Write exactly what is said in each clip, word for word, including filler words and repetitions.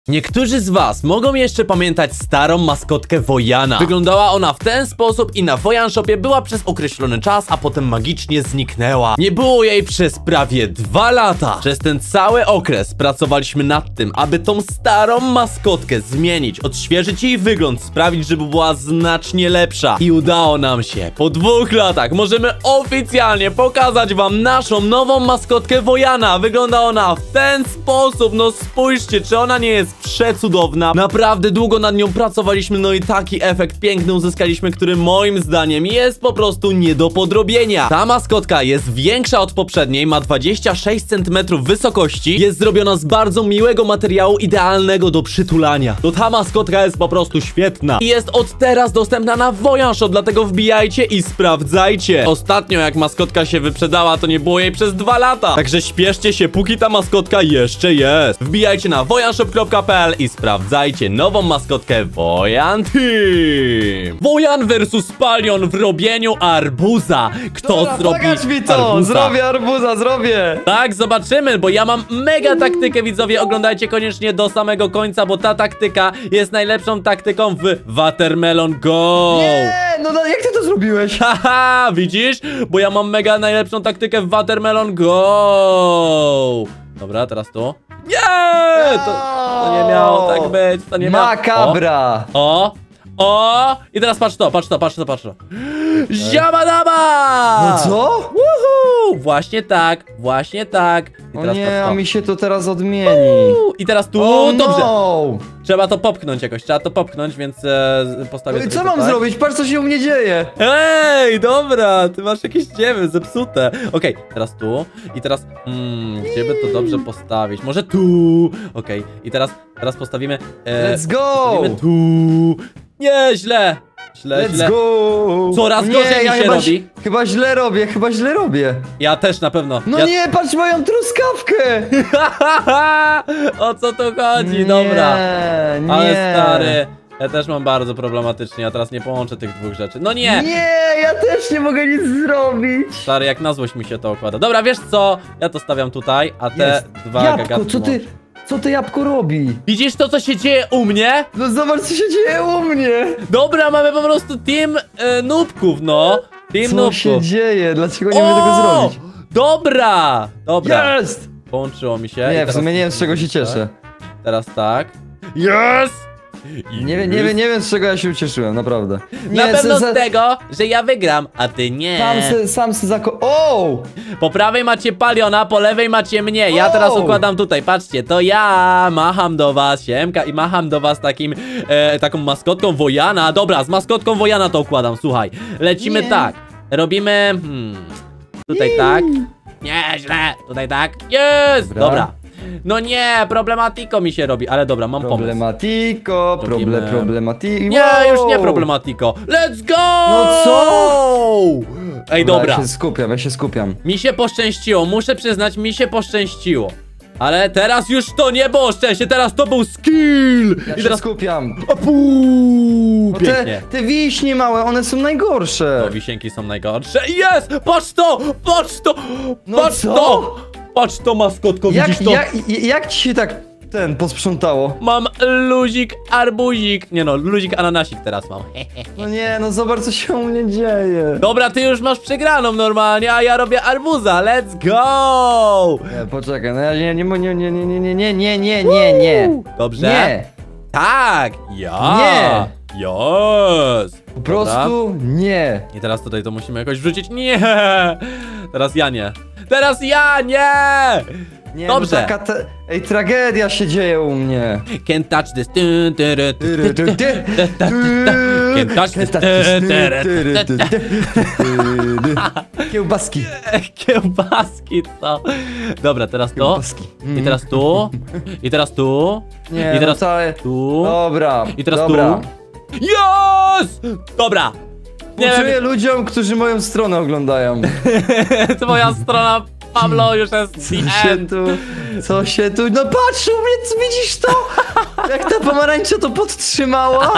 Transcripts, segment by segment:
Niektórzy z was mogą jeszcze pamiętać starą maskotkę Wojana. Wyglądała ona w ten sposób i na Wojan Shopie była przez określony czas, a potem magicznie zniknęła. Nie było jej przez prawie dwa lata. Przez ten cały okres pracowaliśmy nad tym, aby tą starą maskotkę zmienić, odświeżyć jej wygląd, sprawić, żeby była znacznie lepsza. I udało nam się. Po dwóch latach możemy oficjalnie pokazać wam naszą nową maskotkę Wojana. Wygląda ona w ten sposób. No spójrzcie, czy ona nie jest przecudowna. Naprawdę długo nad nią pracowaliśmy, no i taki efekt piękny uzyskaliśmy, który moim zdaniem jest po prostu nie do podrobienia. Ta maskotka jest większa od poprzedniej, ma dwadzieścia sześć centymetrów wysokości, jest zrobiona z bardzo miłego materiału, idealnego do przytulania. To ta maskotka jest po prostu świetna i jest od teraz dostępna na Wojan Shop, dlatego wbijajcie i sprawdzajcie. Ostatnio jak maskotka się wyprzedała, to nie było jej przez dwa lata, także śpieszcie się, póki ta maskotka jeszcze jest. Wbijajcie na wojanshop kropka p l i sprawdzajcie nową maskotkę Wojan Team. Wojan versus Palion w robieniu arbuza. Kto Dobra, zrobi pokaż mi to! arbuza? Zrobię arbuza, zrobię! Tak, zobaczymy, bo ja mam mega taktykę, widzowie. Oglądajcie koniecznie do samego końca, bo ta taktyka jest najlepszą taktyką w Watermelon Go. Nie, no, no jak ty to zrobiłeś? Haha, widzisz? Bo ja mam mega najlepszą taktykę w Watermelon Go. Dobra, teraz tu. Nie! To, to nie miało tak być, to nie miało... Makabra! O! O! I teraz patrz to, patrz to, patrz to, patrz to. Ziabadaba! No co? Woohoo! Właśnie tak, właśnie tak. I O teraz nie, patrz a to. mi się to teraz odmieni. Uuu, I teraz tu, O dobrze. no! Trzeba to popchnąć jakoś, trzeba to popchnąć, więc e, postawię No i sobie co mam tutaj. zrobić? Patrz, co się u mnie dzieje! Ej, dobra, ty masz jakieś dziewy zepsute. Okej, teraz tu i teraz, mm, gdzie by to dobrze postawić? Może tu. Okej, i teraz, teraz postawimy, e, Let's go! postawimy tu. Nie, źle, źle, Let's źle. go! Coraz nie, gorzej mi ja się chyba, robi. Chyba źle robię, chyba źle robię. Ja też na pewno. No ja... nie, patrz moją truskawkę! O co tu chodzi? Dobra. Nie, nie. Ale stary, ja też mam bardzo problematycznie, ja teraz nie połączę tych dwóch rzeczy. No nie! Nie, ja też nie mogę nic zrobić. Stary, jak na złość mi się to układa. Dobra, wiesz co? Ja to stawiam tutaj, a te Jest. dwa Jabłko, gagatki co ty, łączę. co to jabłko robi? Widzisz to, co się dzieje u mnie? No zobacz, co się dzieje u mnie. Dobra, mamy po prostu team e, nubków, no. Team Co nubków. się dzieje? Dlaczego nie mogę tego zrobić? Dobra! Dobra. Jest! Połączyło mi się. i Nie, w teraz- sumie nie wiem, z czego się cieszę. Teraz tak. Yes! I Nie wiem, nie wiem, nie wiem, z czego ja się ucieszyłem, naprawdę. Na Nie, pewno se- se- z tego, że ja wygram, a ty nie. Sam se, sam se zako... O! Po prawej macie Paliona, po lewej macie mnie. Ja O! teraz układam tutaj, patrzcie, to ja macham do was, siemka, i macham do was takim, e, taką maskotką Wojana. Dobra, z maskotką Wojana to układam, słuchaj. Lecimy Nie. tak, robimy, hmm, tutaj tak. Nie, źle, tutaj tak. Jest, dobra. Dobra. No nie, problematiko mi się robi, ale dobra, mam pomysł. Problematiko, Robimy- proble, problematiko. Nie, już nie problematiko. Let's go! No co? Ej, dobra. Ja się skupiam, ja się skupiam. Mi się poszczęściło, muszę przyznać, mi się poszczęściło. Ale teraz już to nie było szczęście, teraz to był skill! Ja I się teraz... skupiam. O, puu, Bo pięknie. te, te wiśnie małe, one są najgorsze. O, wisienki są najgorsze. Jest! Patrz to! Patrz to! No Patrz co? to! Patrz to, maskotko, Jak, widzisz to? jak, jak ci się tak ten posprzątało? Mam luzik, arbuzik. Nie no, luzik, ananasik teraz mam. No nie, no zobacz, co się u mnie dzieje. Dobra, ty już masz przegraną normalnie, a ja robię arbuza. Let's go! Nie, poczekaj, no ja nie, nie, nie, nie, nie, nie, nie, nie, nie, nie, nie. Dobrze? Nie, Tak! Ja! Nie. Yes! po prostu nie. I teraz tutaj to musimy jakoś wrzucić. Nie! Teraz ja nie. Teraz ja nie! Nie, Dobrze. No taka te... Ej, tragedia się dzieje u mnie. Can't touch this. Tun, turu, tu, tu, tu, tu, tu, tu, tu. Can't touch this. Tun, turu, tu, tu. Kiełbaski. Kiełbaski to. Dobra, teraz to. Kiełbaski. I teraz tu. I teraz tu. Nie, I teraz no całe... tu. Dobra, I teraz dobra. tu. Yes! Dobra. Nie Uczuję wiem, ludziom, którzy moją stronę oglądają. twoja strona, Pablo, już jest Co the się end. tu... Co się tu... No patrz, u mnie, co widzisz to? Jak ta pomarańcza to podtrzymała?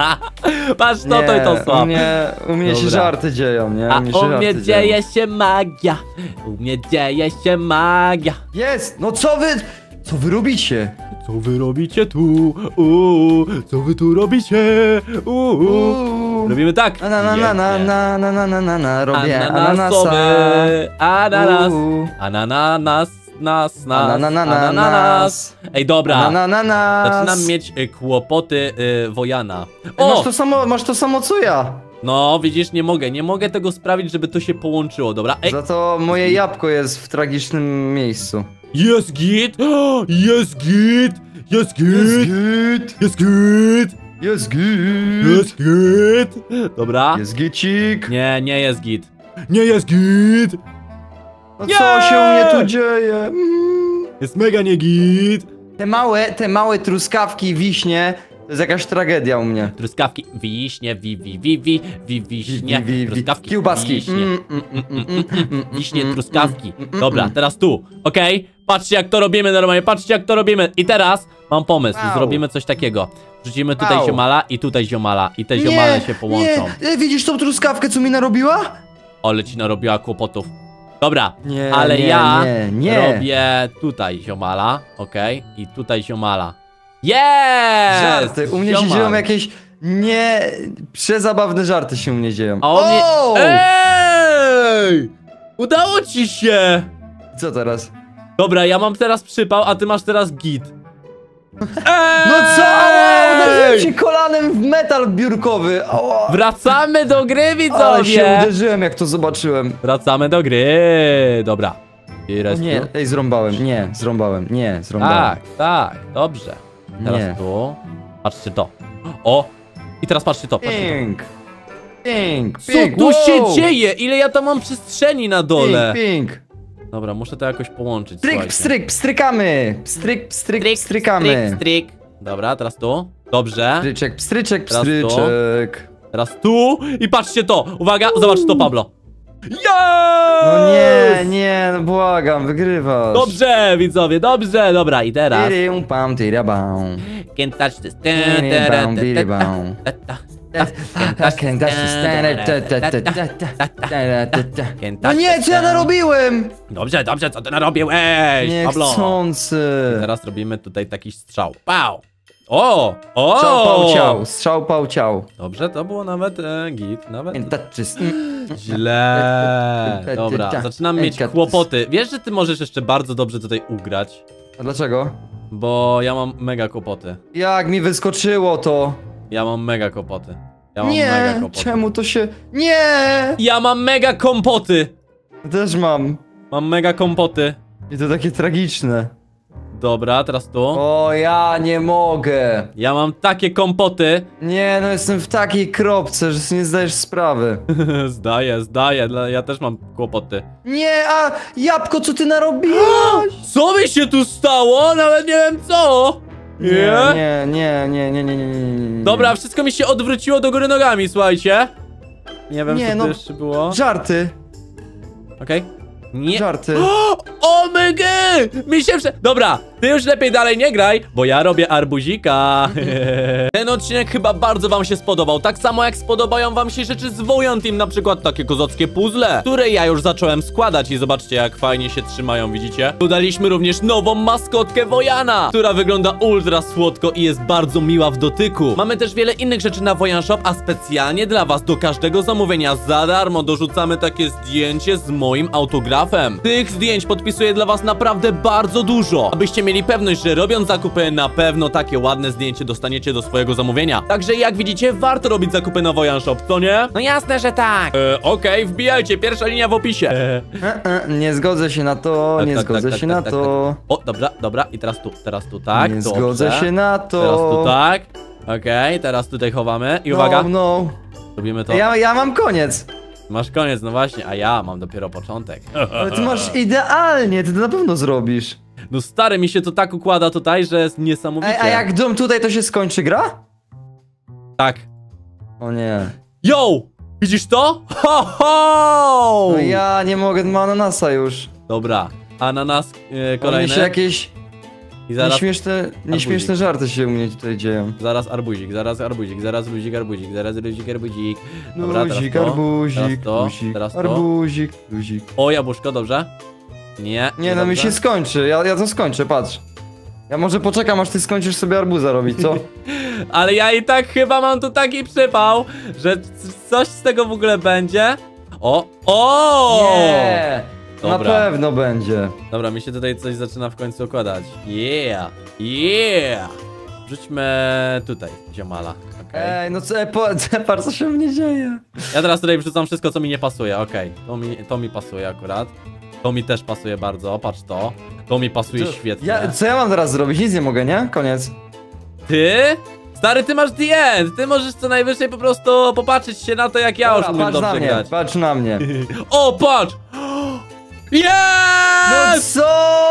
Patrz to, to i to u słabo. mnie, u mnie się Dobra. żarty dzieją, nie? A u mnie się u żarty mnie dzieją. dzieje się magia. U mnie dzieje się magia. Jest! No co wy... Co wy robicie? Co wy robicie tu? Uuu, co wy tu robicie? Uuu. Uuu. Robimy tak. Na na na na Pięknie. na na na na na na robię Ananasowy. ananasa. Ananas. Uuu. Anananas. Nas, nas, Ananananas. anananas. Ej, dobra. Anananas. Zaczynam mieć y, kłopoty y, Wojana. O! Masz O! to samo, masz to samo co ja. No, widzisz, nie mogę. Nie mogę tego sprawić, żeby to się połączyło, dobra? Ej, Za to moje jabłko jest w tragicznym miejscu. jest git! Jest git! Jest git! git. Jest git! Jest git. Jest git! Dobra. Jest gicik. Nie, nie jest git. Nie jest git! No Nie! co się u mnie tu dzieje? Mm. Jest mega nie git! Te małe, te małe truskawki, wiśnie, to jest jakaś tragedia u mnie. Truskawki, wiśnie, wi, wi, wi, wi, wi, wiśnie, Wi, wi, wi. truskawki, Kiełbaski. wiśnie, Mm, mm, mm, mm, mm, mm, wiśnie, mm, truskawki. mm, mm, Dobra, mm. teraz tu, okej? Patrzcie jak to robimy normalnie, patrzcie jak to robimy. I teraz mam pomysł, Wow. zrobimy coś takiego. Wrzucimy tutaj Wow. ziomala i tutaj ziomala i te ziomale się połączą. Nie. E, widzisz tą truskawkę, co mi narobiła? Ale ci narobiła kłopotów. Dobra, Nie, ale nie, ja nie, nie. robię tutaj ziomala, okej? I tutaj ziomala. Jest! Żarty, u mnie się Ziomal. dzieją jakieś nie... przezabawne żarty się u mnie dzieją. A on mnie... O! Ej! Udało ci się! Co teraz? Dobra, ja mam teraz przypał, a ty masz teraz git. No co? Ej! Uderzyłem się kolanem w metal biurkowy. Ała. Wracamy do gry, Ale się widzowie! uderzyłem, jak to zobaczyłem. Wracamy do gry. Dobra. I O raz nie, tu. ej, zrąbałem, nie, zrąbałem, nie, zrąbałem. Tak, tak, dobrze. Teraz Nie. tu. Patrzcie to. O! I teraz patrzcie to, patrzcie to. Pink, pink, Co pink, tu wow. się dzieje? Ile ja tam mam przestrzeni na dole? Pink, pink. Dobra, muszę to jakoś połączyć, Pstryk, słuchajcie. pstryk, pstrykamy. Pstryk, pstryk, pstrykamy. Stryk, stryk. Dobra, teraz tu. Dobrze. Pstryczek, pstryczek, Teraz to. pstryczek. Teraz tu. I patrzcie to. Uwaga, zobacz to, Pablo. Yes! No nie, nie, no błagam, wygrywasz. Dobrze, widzowie, dobrze. Dobra, i teraz. Tyrium, pam, tyrabam. Can't touch this. Tyribam, biribam. Can't touch No nie, co ja narobiłem? Dobrze, dobrze, co ty narobiłeś, Pablo? Niechcący. Teraz robimy tutaj taki strzał. Pał! O! O! Strzał pał ciał, strzał pał ciał. Dobrze, to było nawet e, git, nawet Can't touch this. źle. Dobra, zaczynam mieć Ej, kłopoty. Wiesz, że ty możesz jeszcze bardzo dobrze tutaj ugrać, A dlaczego? bo ja mam mega kłopoty. Jak mi wyskoczyło to? Ja mam mega kłopoty. Ja mam mega Nie, kłopoty. czemu to się... Nie! Ja mam mega kompoty! Też mam. Mam mega kompoty. I to takie tragiczne. Dobra, teraz tu. O, ja nie mogę. Ja mam takie kompoty. Nie, no jestem w takiej kropce, że sobie nie zdajesz sprawy. Zdaję, zdaję, dla- ja też mam kłopoty. Nie, a jabłko, co ty narobiłeś? Co mi się tu stało? Nawet nie wiem co! Nie, nie, nie, nie, nie, nie, nie, nie, nie. Dobra, wszystko mi się odwróciło do góry nogami, słuchajcie. Nie wiem, Nie, co no. tu jeszcze było. Żarty, Okej. Nie. żarty. O my god! Mi się prze... Dobra, ty już lepiej dalej nie graj, bo ja robię arbuzika. Ten odcinek chyba bardzo wam się spodobał. Tak samo jak spodobają wam się rzeczy z Wojan Team, na przykład takie kozackie puzzle, które ja już zacząłem składać i zobaczcie jak fajnie się trzymają, widzicie? Dodaliśmy również nową maskotkę Wojana, która wygląda ultra słodko i jest bardzo miła w dotyku. Mamy też wiele innych rzeczy na Wojan Shop, a specjalnie dla was do każdego zamówienia za darmo dorzucamy takie zdjęcie z moim autografem. Tych zdjęć podpisuję dla was naprawdę bardzo dużo, abyście mieli pewność, że robiąc zakupy na pewno takie ładne zdjęcie dostaniecie do swojego zamówienia. Także jak widzicie, warto robić zakupy na Wojan Shop, co nie? No jasne, że tak. E, Okej, wbijajcie, pierwsza linia w opisie. E, E, e, nie zgodzę się na to, Tak, nie tak, zgodzę tak, się tak, na tak, to. O, dobra, dobra, i teraz tu, teraz tu tak, Nie dobrze. zgodzę się na to. Teraz tu tak. Okej, teraz tutaj chowamy i uwaga, No, no. robimy to. Ja, ja mam koniec. Masz koniec, no właśnie, a ja mam dopiero początek. Ale ty masz idealnie, ty to na pewno zrobisz. No stary, mi się to tak układa tutaj, że jest niesamowicie. Ej, a jak dom tutaj, to się skończy gra? Tak. O nie. Yo! Widzisz to? Ho, ho! No ja nie mogę, ma ananasa już. Dobra, ananas yy, Kolejne. kolejny. się jakieś I zaraz, nieśmieszne, nieśmieszne żarty się u mnie tutaj dzieją. zaraz arbuzik, zaraz arbuzik, zaraz luzik arbuzik, zaraz luzik arbuzik. Dobra, Luzik, teraz to, arbuzik, teraz to, luzik, teraz to. arbuzik, luzik. O, jabłuszko, dobrze? Nie, Nie, no mi dobrze. się skończy, ja, ja to skończę, patrz. Ja może poczekam, aż ty skończysz sobie arbuza robić, co? Ale ja i tak chyba mam tu taki przypał, że coś z tego w ogóle będzie. O, o! Nie! Na Dobra. pewno będzie. Dobra, mi się tutaj coś zaczyna w końcu układać. Yeah! Yeah! Wrzućmy tutaj, ziomala. Okay. Ej, no co, po, Cepar, co się mnie dzieje? Ja teraz tutaj wrzucam wszystko, co mi nie pasuje, okej. Okay. To, mi, to mi pasuje akurat. To mi też pasuje bardzo, patrz to. To mi pasuje Co, świetnie. ja, co ja mam teraz zrobić? Nic nie mogę, nie? Koniec. Ty? Stary, ty masz the end. Ty możesz co najwyżej po prostu popatrzeć się na to, jak ja Dobra, już umiem patrz na dobrze mnie, grać. patrz na mnie. O, patrz! No Yes! co?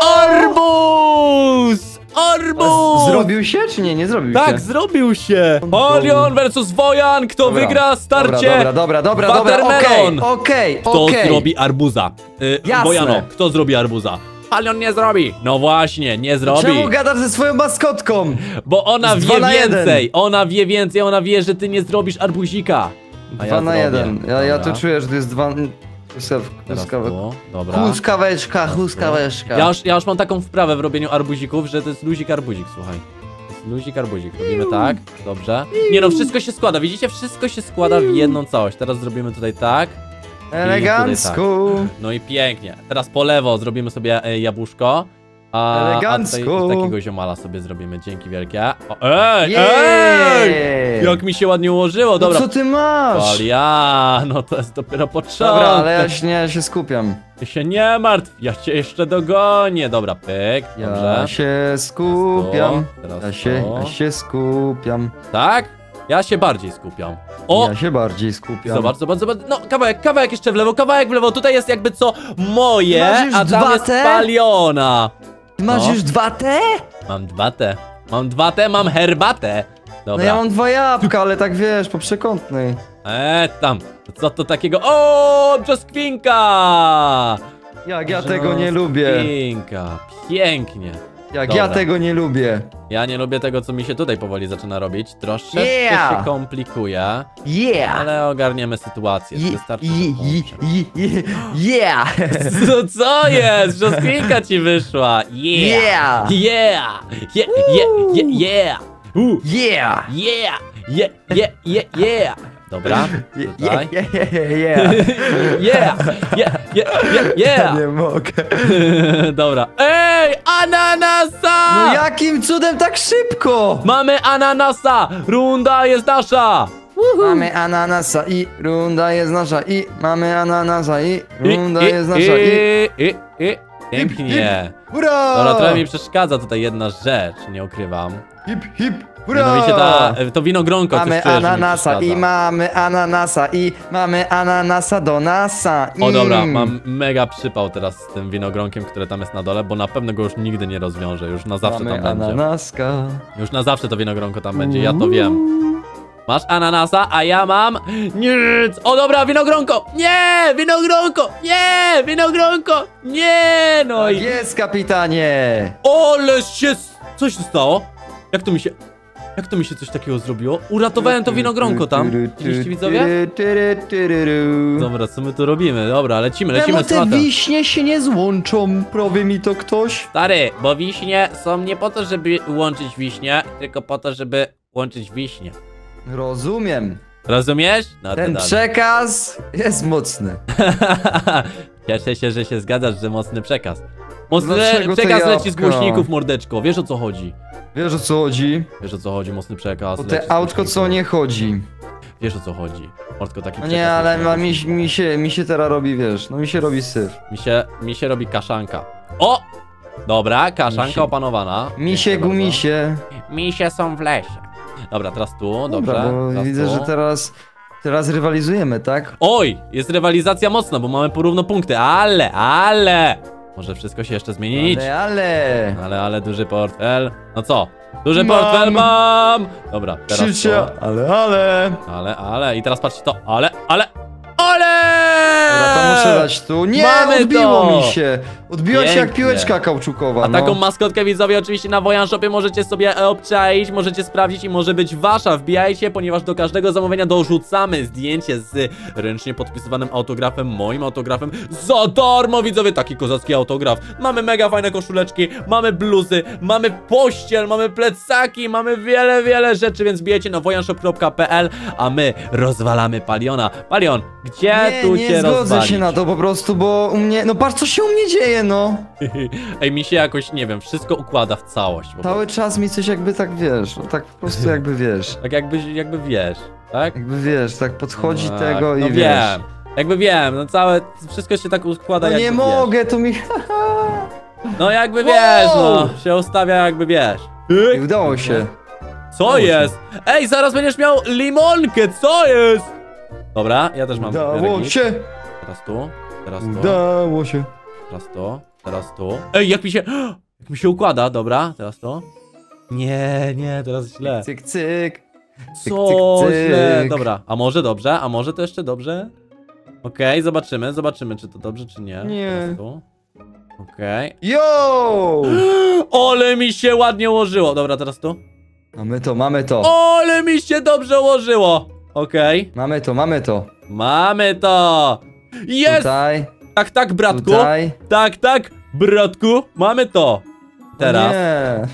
Arbuz! Arbuz! Zrobił się, czy nie? Nie zrobił Tak, się. zrobił się! Palion versus Wojan! Kto Dobra, wygra starcie? Dobra, dobra, dobra, dobra, okej, Watermelon. okej, Kto okej. zrobi arbuza? Y, Jasne. Wojano, kto zrobi arbuza? Palion nie zrobi! No właśnie, nie zrobi! Czemu gadasz ze swoją maskotką? Bo ona Z wie dwa na więcej! jeden. Ona wie więcej, ona wie, że ty nie zrobisz arbuzika! A Dwa na zrobię. jeden. Ja, ja Dobra. tu czuję, że to jest dwa... Teraz Huskawek. tu, dobra. Huskaweczka, huskaweczka. Ja już, ja już mam taką wprawę w robieniu arbuzików, że to jest luzik arbuzik, słuchaj. To jest luzik arbuzik. Robimy tak, dobrze. Nie no, wszystko się składa, widzicie? Wszystko się składa w jedną całość. Teraz zrobimy tutaj tak. Elegancko. No i pięknie. Teraz po lewo zrobimy sobie e, jabłuszko. A, a Elegancko. tutaj takiego ziomala sobie zrobimy. Dzięki wielkie. O, ej, ej! Jej! Jak mi się ładnie ułożyło, dobra. No co ty masz? Palia, no to jest dopiero początek. Dobra, ale ja się, nie, ja się skupiam. Ty się nie martw, ja cię jeszcze dogonię. Dobra, pyk, dobrze. Ja się skupiam. Teraz Ja się, to. ja się skupiam. Tak? Ja się bardziej skupiam. O! Ja się bardziej skupiam. Zobacz, zobacz, zobacz. No, kawałek, kawałek jeszcze w lewo, kawałek w lewo. Tutaj jest jakby co moje, Masz już a tam dwa jest te? Paliona. Ty masz No. już dwa te? Mam dwa te. Mam dwa te, mam herbatę. No Dobra. ja mam dwa jabłka, ale tak wiesz, po przekątnej. E, tam. Co to takiego? O, brzoskwinka! Jak ja tego nie lubię. Brzoskwinka. Pięknie. Jak Dobra. ja tego nie lubię. Ja nie lubię tego, co mi się tutaj powoli zaczyna robić. Troszeczkę Yeah. się komplikuje, Yeah! ale ogarniemy sytuację. Je- Wystarczy, je- że je- połączę. je- Yeah! Co, co jest? Brzoskwinka ci wyszła. Yeah! Yeah! Yeah! Yeah! Yeah! Yeah! Yeah! Uh, Yeah! yeah! Yeah! Yeah! Yeah! Yeah! Dobra, tutaj. Yeah, yeah, yeah, yeah. Yeah! Yeah! Yeah! Yeah! Yeah! Nie mogę. Dobra. Ej! Ananasa! No jakim cudem tak szybko? Mamy ananasa! Runda jest nasza! Mamy ananasa i runda jest nasza i mamy ananasa i I, runda i, jest nasza i... i, i, i. Pięknie. Hurra! Dobra, trochę mi przeszkadza tutaj jedna rzecz, nie ukrywam. Hip, hip, hurra! Mianowicie ta, to winogronko Mamy coś czuję, że mi ananasa i przeszkadza. mamy ananasa i mamy ananasa do nasa. O dobra, Mm. mam mega przypał teraz z tym winogronkiem, które tam jest na dole, bo na pewno go już nigdy nie rozwiążę, już na zawsze Mamy tam będzie. ananaska. Już na zawsze to winogronko tam będzie, ja to wiem. Masz ananasa, a ja mam nic. O dobra, winogronko! Nie! Winogronko! Nie! Winogronko! Nie! No i... Jest, kapitanie! Ole się... Co się stało? Jak to mi się... Jak to mi się coś takiego zrobiło? Uratowałem to winogronko tam. Widzieliście, widzowie? Dobra, co my tu robimy? Dobra, lecimy, lecimy Czemu z te tematem. wiśnie się nie złączą? Powie mi to ktoś? Stary, bo wiśnie są nie po to, żeby łączyć wiśnie, tylko po to, żeby łączyć wiśnie. Rozumiem. Rozumiesz? No to Ten dobrze. przekaz jest mocny. Cieszę się, że się zgadzasz, że mocny przekaz. Mocny Dlaczego te przekaz leci z jabłka? głośników, mordeczko. Wiesz o co chodzi? Wiesz o co chodzi? Wiesz o co chodzi, mocny przekaz. O leci te z autko głośników. co nie chodzi. Wiesz o co chodzi. Mordko, taki No przekaz. nie, ale leci. ma, mi, mi, się, mi się teraz robi, wiesz, no mi się robi syf. Mi się, mi się robi kaszanka. O! Dobra, kaszanka Misie. opanowana. Misie, Dziękuję gumisie. bardzo. Misie są w lesie. Dobra, teraz tu, dobrze. Dobra, bo teraz widzę, tu. że teraz, teraz rywalizujemy, tak? Oj, jest rywalizacja mocna, bo mamy porówno punkty, ale, ale! Może wszystko się jeszcze zmienić. Ale, ale. Ale, ale duży portfel. No co? Duży Mam. portfel mam! Dobra, teraz Krzycia, to. ale, ale. Ale, ale. I teraz patrzcie to. Ale, ale. Ale! Dobra, to muszę dać tu. Nie, Mamy odbiło to! mi się. Odbiła się jak Pięknie. piłeczka kauczukowa, A no. taką maskotkę widzowie oczywiście na Wojan Shopie możecie sobie e, obczaić, możecie sprawdzić i może być wasza. Wbijajcie, ponieważ do każdego zamówienia dorzucamy zdjęcie z ręcznie podpisywanym autografem, moim autografem za darmo widzowie, taki kozacki autograf. Mamy mega fajne koszuleczki, mamy bluzy, mamy pościel, mamy plecaki, mamy wiele, wiele rzeczy, więc wbijajcie na wojanshop kropka p l, a my rozwalamy Paliona. Palion, gdzie Nie, tu nie cię zgodzę rozwalić? się na to po prostu, bo u mnie... No patrz, co się u mnie dzieje, no. Ej, mi się jakoś, nie wiem, wszystko układa w całość. po Cały czas mi coś jakby tak, wiesz, no tak po prostu jakby wiesz. Tak jakby, jakby wiesz, tak? Jakby wiesz, tak podchodzi Tak, tego no i wiesz. wiem, jakby wiem, no całe, wszystko się tak układa No jakby nie wiesz. mogę, to mi... No jakby Wow! wiesz, no, się ustawia jakby wiesz. I udało się. Co Udało się. jest? Ej, zaraz będziesz miał limonkę, co jest? Dobra, ja też mam. Udało regis. się, Teraz tu, teraz tu, udało się. teraz tu, teraz tu. Ej, jak mi się, jak mi się układa, dobra, teraz to. Nie, nie, teraz źle. Cyk, cyk. cyk, Co cyk, źle, cyk. dobra, a może dobrze, a może to jeszcze dobrze? Okej, zobaczymy, zobaczymy, czy to dobrze, czy nie. Nie. Teraz tu. Okej. Yo! Ole mi się ładnie ułożyło. Dobra, teraz tu. Mamy to, mamy to. Ole mi się dobrze ułożyło. Okej. Mamy to, mamy to. Mamy to. Jest! Tutaj, Tak, tak, bratku. tutaj. Tak, tak, bratku. Mamy to. Teraz. Nie.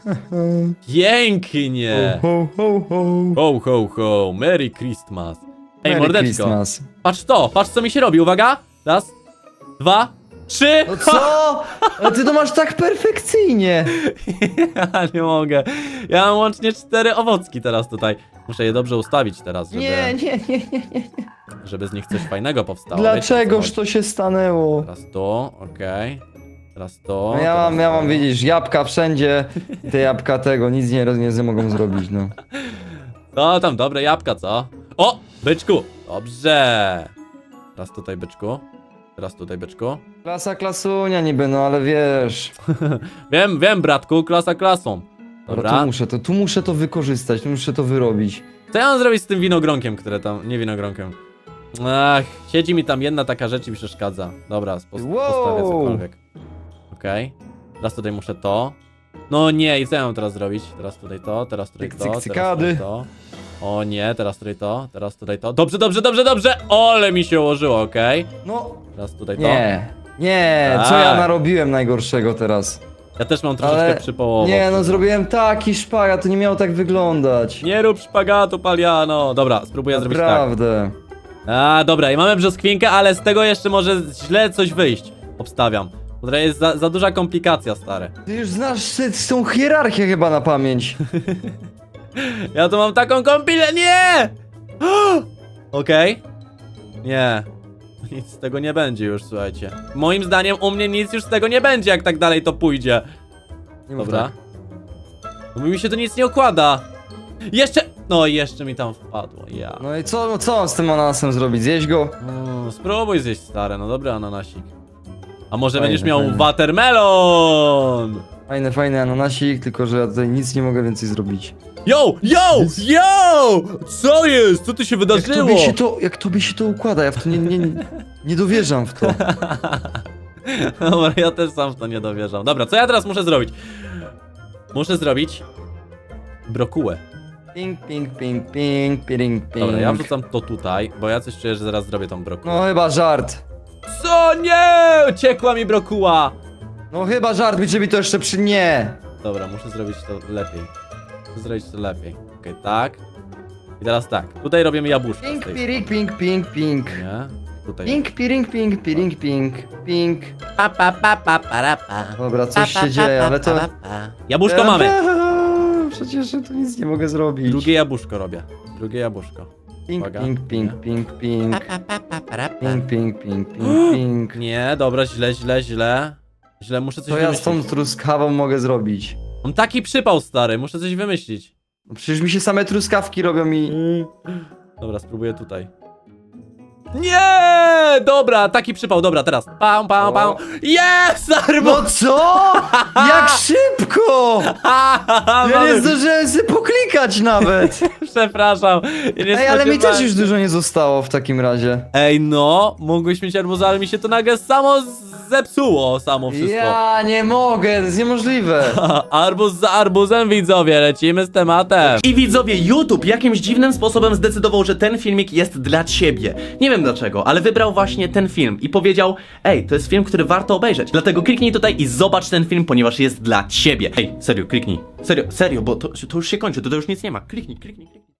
Pięknie. Ho, ho, ho. Ho, ho, ho. Merry Christmas. Ej, Merry mordeczko. Christmas. Patrz to, patrz co mi się robi. Uwaga. Raz, dwa, trzy. No co? Ale ty to masz tak perfekcyjnie. Ja nie mogę. Ja mam łącznie cztery owocki teraz tutaj. Muszę je dobrze ustawić teraz, żeby, Nie, nie, nie, nie, nie. żeby z nich coś fajnego powstało. Dlaczegoż Wiecie, o co to się stanęło? chodzi? Teraz to, okej. Teraz to. No ja teraz mam, ja to. mam, widzisz, jabłka wszędzie. Te jabłka tego, nic nie, nie mogą zrobić, no. No tam, dobre jabłka, co? O, byczku. Dobrze. Teraz tutaj, byczku. Teraz tutaj, byczku. Klasa klasunia niby, no ale wiesz. Wiem, wiem, bratku, klasa klasą. Dobra, Dobra. tu muszę to, tu muszę to wykorzystać, tu muszę to wyrobić. Co ja mam zrobić z tym winogronkiem, które tam... Nie winogronkiem. Ach, siedzi mi tam jedna taka rzecz i mi przeszkadza. Dobra, pos Wow. postawię cokolwiek. Okej. Teraz tutaj muszę to. No nie, i co ja mam teraz zrobić? Teraz tutaj to, teraz tutaj Cyk, to, cyk, teraz cykady. tutaj to. O nie, teraz tutaj to, teraz tutaj to. Dobrze, dobrze, dobrze, dobrze! Ole mi się ułożyło, okej. No, Teraz tutaj to. nie. Nie, co Tak. ja narobiłem najgorszego teraz? Ja też mam troszeczkę Ale przypołowo. nie, no zrobiłem taki szpagat, to nie miało tak wyglądać. Nie rób szpagatu, Paliano. Dobra, spróbuję zrobić tak. Naprawdę. A, dobra, i mamy brzoskwinkę, ale z tego jeszcze może źle coś wyjść. Obstawiam. Bo to jest za, za duża komplikacja, stary. Ty już znasz ty- tą hierarchię chyba na pamięć. Ja tu mam taką kompilę, nie! Okej. Nie. Nic z tego nie będzie już, słuchajcie. Moim zdaniem u mnie nic już z tego nie będzie, jak tak dalej to pójdzie. Nie mów Dobra. tak. No mi się to nic nie układa. Jeszcze... No i jeszcze mi tam wpadło, ja. No i co, co mam z tym ananasem zrobić? Zjeść go? Mm, spróbuj zjeść, stare, no dobry ananasik. A może Fajny, będziesz miał fajny. watermelon? Fajny, fajny ananasik, tylko że ja tutaj nic nie mogę więcej zrobić. Yo, yo, yo! Co jest? Co tu się Jak wydarzyło? tobie się to, jak tobie się to układa? Ja w to nie, nie, nie dowierzam w to. Dobra, ja też sam w to nie dowierzam. Dobra, co ja teraz muszę zrobić? Muszę zrobić brokułę. Ping, ping, ping, ping, ping, ping. Dobra, ja wrzucam to tutaj, bo ja coś czuję, że zaraz zrobię tą brokułę. No chyba żart. Co? Nie! Uciekła mi brokuła! No chyba żart, mi mi to jeszcze przy... Nie. Dobra, muszę zrobić to lepiej. Muszę zrobić to lepiej. Okej, tak. I teraz tak. Tutaj robimy jabłuszko. Ping, z tej piring, ping, ping, ping. strony, nie? Tutaj. Ping, piring, ping, piring, ping, ping. Pa, pa, pa, pa, para, pa. Dobra, coś Pa, pa, się dzieje, pa, ale to... pa, pa. Jabłuszko mamy! Przecież ja tu nic nie mogę zrobić. Drugie jabłuszko robię. Drugie jabłuszko. Ping, Uwaga. ping, ping, ping, ping. Pa, pa, pa, para, pa. Ping, ping, ping, ping, ping. Nie, dobra, źle, źle, źle. Źle, muszę coś Co ja z wymyślić. tą truskawą mogę zrobić? Mam taki przypał, stary, muszę coś wymyślić. No przecież mi się same truskawki robią i... Dobra, spróbuję tutaj. Nie! Dobra, taki przypał, dobra, teraz. Pam, pam, pam. O. Jest! Arbo! No co? Jak szybko! Ja nie zdążyłem sobie poklikać nawet! Przepraszam. Ja nie Ej, ale mi też spodziewałem już się. dużo nie zostało w takim razie. Ej, no, mogłeś mieć arbuza, ale mi się to nagle samo zepsuło samo wszystko. Ja nie mogę, to jest niemożliwe. Arbuz za arbuzem, widzowie, lecimy z tematem. I widzowie, YouTube jakimś dziwnym sposobem zdecydował, że ten filmik jest dla ciebie. Nie wiem dlaczego, ale wybrał właśnie ten film i powiedział: ej, to jest film, który warto obejrzeć. Dlatego kliknij tutaj i zobacz ten film, ponieważ jest dla ciebie. Ej, serio, kliknij. Serio, serio, bo to, to już się kończy, to, to już nic nie ma. Kliknij, kliknij, kliknij.